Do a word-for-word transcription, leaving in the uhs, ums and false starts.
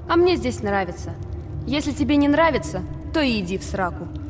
А мне здесь нравится. Если тебе не нравится, то и иди в сраку.